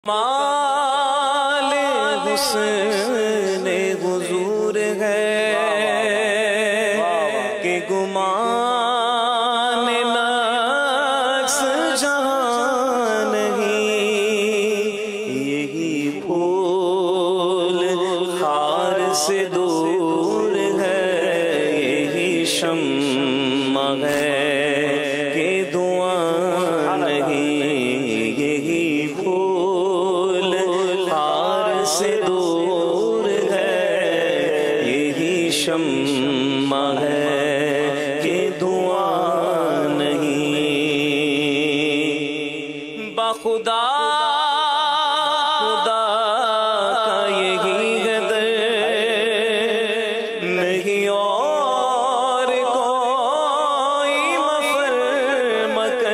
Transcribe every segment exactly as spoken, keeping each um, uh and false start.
مال حسن حضور ہے کہ گمان نقص جہاں نہیں، یہی پھول خار سے دور ہے، یہی شمع ہے کہ دعا نہیں، یہی پھول خار سے دور ہے، یہی شمع ہے کہ دعا نہیں۔ بخدا خدا کا یہی قدر نہیں اور کوئی مفر مکر،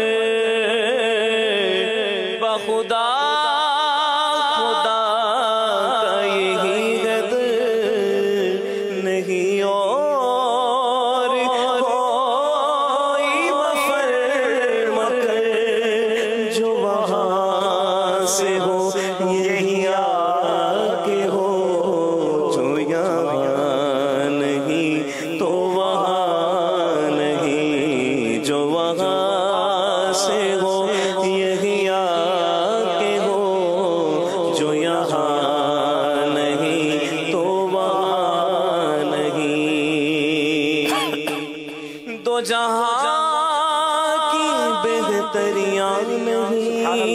بخدا خدا کا یہی قدر نہیں اور کوئی مفر مکر، جو وہاں سے ہو یہی آ کے ہو، جو یہاں نہیں تو وہاں نہیں، جو وہاں سے ہو یہی آ کے ہو، جو یہاں نہیں تو وہاں نہیں۔ دو جہاں کی بہتریاں نہیں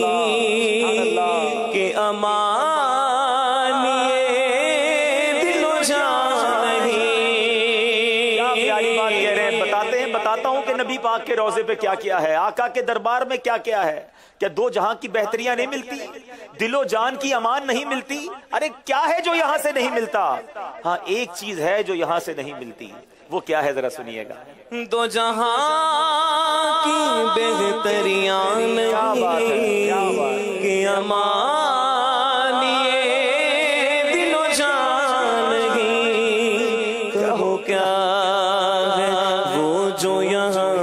کہ امان یہ دل و جان نہیں۔ کیا پیاری بات کہہ رہے ہیں، بتاتے ہیں بتاتا ہوں کہ نبی پاک کے روضے پہ کیا کیا ہے، آقا کے دربار میں کیا کیا ہے۔ کیا دو جہاں کی بہتریاں نہیں ملتی، دل و جان کی امان نہیں ملتی؟ ارے کیا ہے جو یہاں سے نہیں ملتا؟ ہاں ایک چیز ہے جو یہاں سے نہیں ملتی، وہ کیا ہے ذرا سنیے گا۔ دو جہاں کی بہتریاں نہیں کہ امان یہ دل و جان نہیں، کہو کیا ہے وہ جو یہاں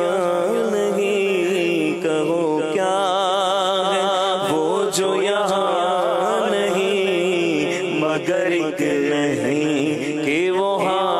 نہیں، کہو کیا ہے وہ جو یہاں نہیں، مگر ایک نہیں کہ وہاں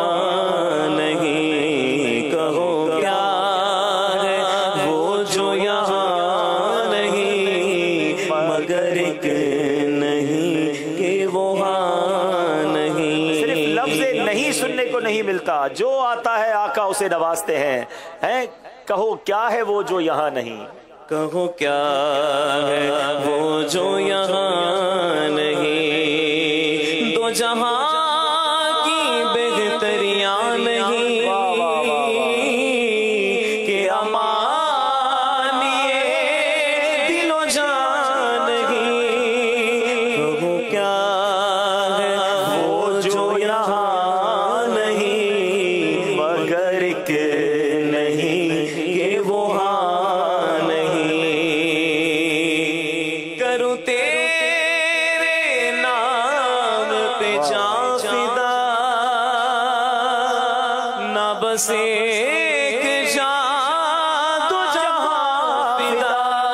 نہیں، کہو کیا ہے وہ جو یہاں نہیں، مگر ایک نہیں کہ وہاں نہیں۔ صرف لفظ نہیں سننے کو نہیں ملتا، جو آتا ہے آقا اسے نوازتے ہیں۔ ہیں کہو کیا ہے وہ جو یہاں نہیں، کہو کیا ہے وہ جو یہاں نہیں۔ دو جہاں کی بہتریاں نہیں کہ امان یہ دل و جان نہیں، کہو کیا ہے وہ جو یہاں نہیں، مگر ایک نہیں کہ وہاں نہیں۔ کروں تیرے نام پہ جاں فدا، نہ بس ایک جاں دو جہاں فدا،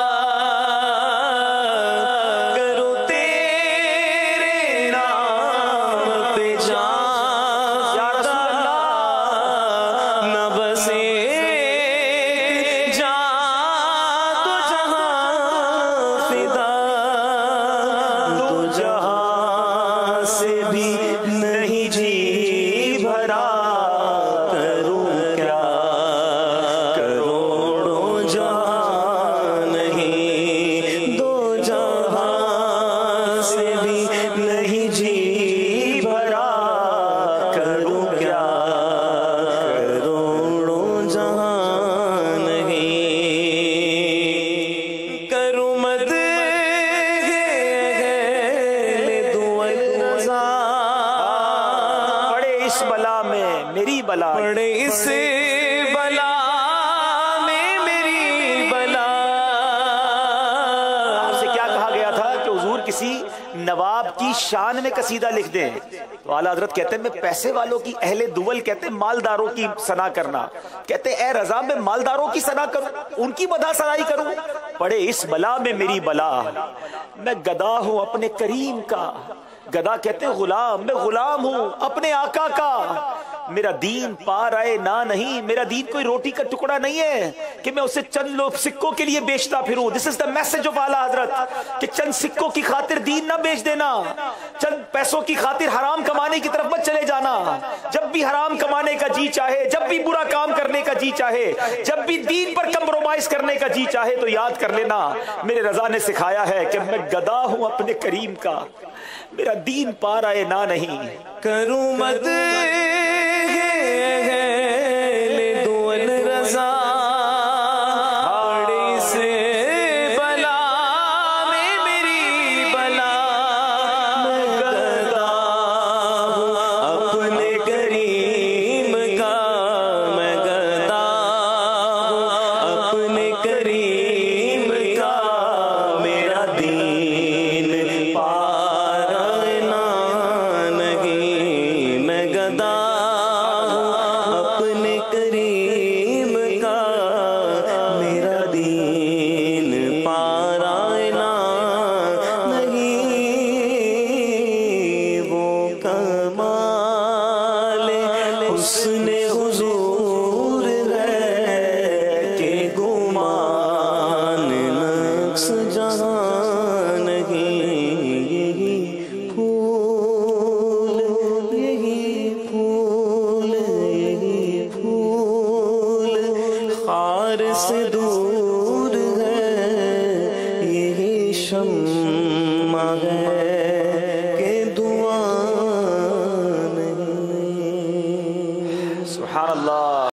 کروں تیرے نام پہ جاں فدا، نہ بس ایک جاں دو جہاں فدا، دو جہاں سے بھی نہیں جی بھرا، کروں کیا کروڑوں جہاں نہیں، دو جہاں سے بھی نہیں جی بھرا، کروں کیا کروڑوں جہاں نہیں۔ کروں مد پڑے اس بلا میں میری بلا، پڑے اس بلا میں میری بلا، آپ سے کیا کہا گیا تھا کہ حضور کی کسی نواب کی شان میں قصیدہ لکھ دیں تو اعلیٰ حضرت کہتے ہیں میں پیسے والوں کی، اہل دول کہتے ہیں مالداروں کی ثنا کرنا، کہتے ہیں اے رضا میں مالداروں کی ثنا کروں، ان کی مدح ثنائی کروں؟ پڑھے اس بلا میں میری بلا، میں گدا ہوں اپنے کریم کا۔ گدا کہتے ہیں غلام، میں غلام ہوں اپنے آقا کا۔ میرا دین پار آئے نہ نہیں، میرا دین کوئی روٹی کا ٹکڑا نہیں ہے کہ میں اسے چند لوگ سکوں کے لیے بیچتا پھروں۔ دس از دا میسج آف اعلیٰ حضرت کہ چند سکوں کی خاطر دین نہ بیچ دینا، چند پیسوں کی خاطر حرام کمانے کی طرف مت چلے جانا۔ جب بھی حرام کمانے کا جی چاہے، جب بھی برا کام کرنے کا جی چاہے، جب بھی دین پر کمپرومائز کرنے کا جی چاہے تو یاد کر لینا میرے رضا نے سکھایا ہے کہ میں گدا ہوں اپنے کریم کا، میرا دین پار آئے نہ نہیں۔ کروں مد سے دور